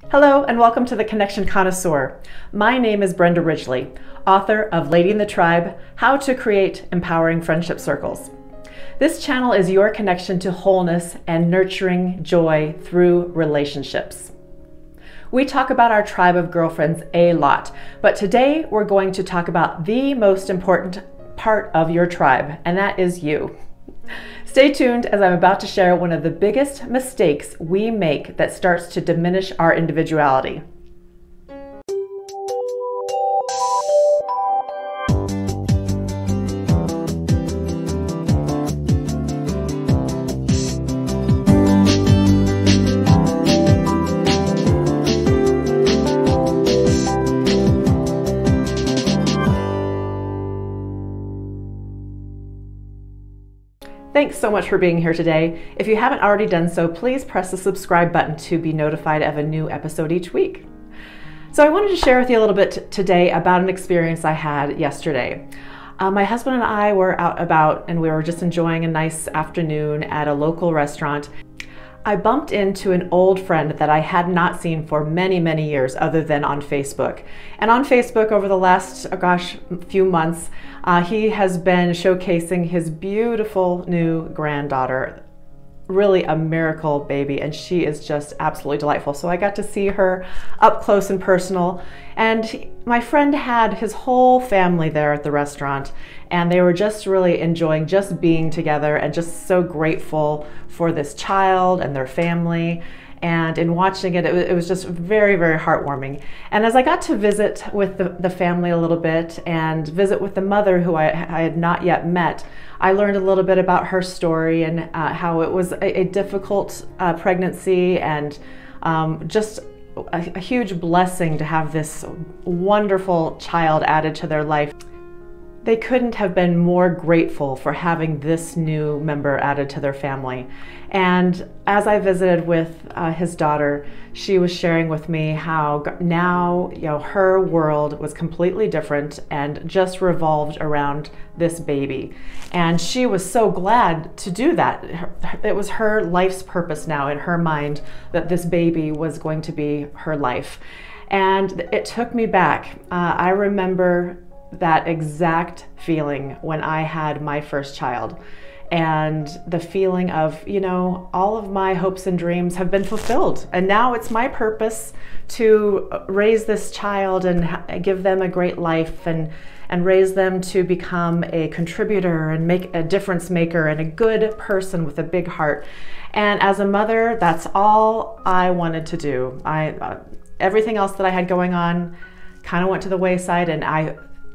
Hello and welcome to the Connection Connoisseur. My name is Brenda Ridgely, author of Lady in the Tribe, How to Create Empowering Friendship Circles. This channel is your connection to wholeness and nurturing joy through relationships. We talk about our tribe of girlfriends a lot, but today we're going to talk about the most important part of your tribe, and that is you. Stay tuned as I'm about to share one of the biggest mistakes we make that starts to diminish our individuality. Thanks so much for being here today. If you haven't already done so, please press the subscribe button to be notified of a new episode each week. So I wanted to share with you a little bit today about an experience I had yesterday. My husband and I were out about and we were just enjoying a nice afternoon at a local restaurant. I bumped into an old friend that I had not seen for many years other than on Facebook. And on Facebook over the last, few months, he has been showcasing his beautiful new granddaughter. Really a miracle baby, and she is just absolutely delightful. So I got to see her up close and personal, and my friend had his whole family there at the restaurant, and they were just really enjoying just being together and just so grateful for this child and their family. And in watching it, it was just very heartwarming. And as I got to visit with the family a little bit and visit with the mother who I had not yet met, I learned a little bit about her story and how it was a difficult pregnancy and just a huge blessing to have this wonderful child added to their life. They couldn't have been more grateful for having this new member added to their family. And as I visited with his daughter, she was sharing with me how now, her world was completely different and just revolved around this baby. And she was so glad to do that. It was her life's purpose now in her mind that this baby was going to be her life. And it took me back. I remember that exact feeling when I had my first child, and the feeling of, all of my hopes and dreams have been fulfilled, and now it's my purpose to raise this child and give them a great life and raise them to become a contributor and make a difference maker and a good person with a big heart. And as a mother, that's all I wanted to do. Everything else that I had going on kind of went to the wayside, and I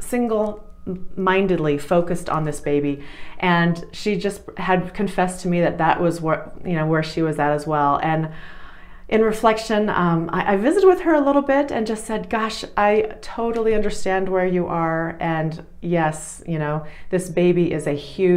single-mindedly focused on this baby. And she just had confessed to me that was where she was at as well. And in reflection, I visited with her a little bit and just said, gosh, I totally understand where you are. And yes, this baby is a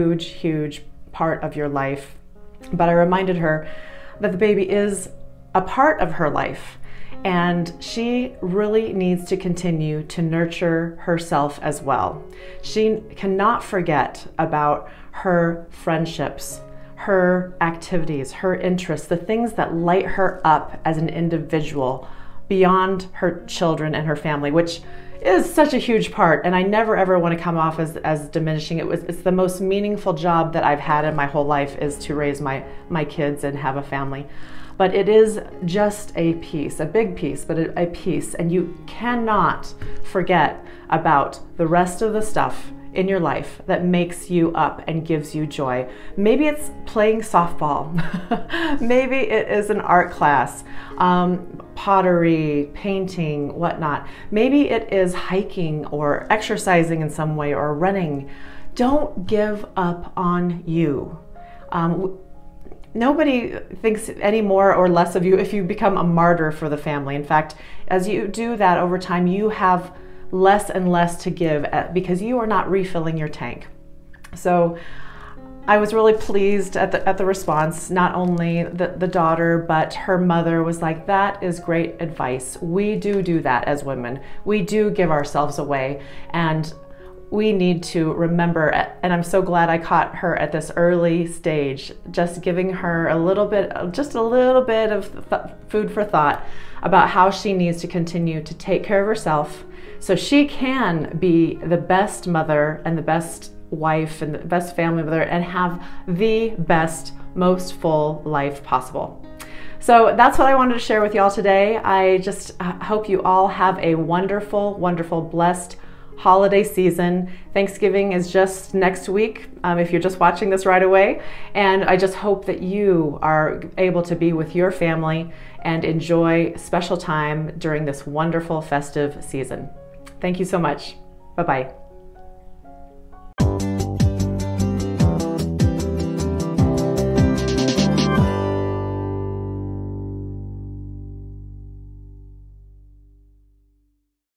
huge part of your life. But I reminded her that the baby is a part of her life, and she really needs to continue to nurture herself as well. She cannot forget about her friendships, her activities, her interests, the things that light her up as an individual beyond her children and her family, which is such a huge part. And I never ever want to come off as diminishing. It's the most meaningful job that I've had in my whole life, is to raise my kids and have a family. But it is just a piece, a big piece, but a piece. And you cannot forget about the rest of the stuff in your life that makes you up and gives you joy. Maybe it's playing softball. Maybe it is an art class, pottery, painting, whatnot. Maybe it is hiking or exercising in some way or running. Don't give up on you. Nobody thinks any more or less of you if you become a martyr for the family. In fact, as you do that over time, you have less and less to give because you are not refilling your tank. So I was really pleased at the response. Not only the daughter, but her mother was like, that is great advice. We do that as women. We do give ourselves away, and we need to remember, and I'm so glad I caught her at this early stage, just giving her just a little bit of food for thought about how she needs to continue to take care of herself so she can be the best mother and the best wife and the best family mother and have the best, most full life possible. So that's what I wanted to share with y'all today. I just hope you all have a wonderful, wonderful, blessed holiday season. Thanksgiving is just next week, if you're just watching this right away. And I just hope that you are able to be with your family and enjoy special time during this wonderful festive season. Thank you so much. Bye-bye.